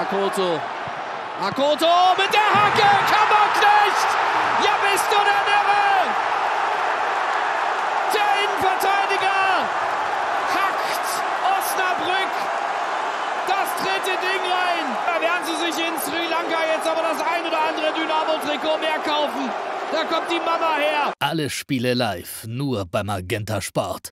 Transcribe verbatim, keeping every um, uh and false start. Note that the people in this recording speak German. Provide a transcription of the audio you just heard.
Akoto. Akoto mit der Hacke. Kammerknecht. Ja, bist du der Irre? Der Innenverteidiger hackt Osnabrück das dritte Ding rein. Da werden sie sich in Sri Lanka jetzt aber das ein oder andere Dynamo-Trikot mehr kaufen. Da kommt die Mama her. Alle Spiele live, nur beim Magenta Sport.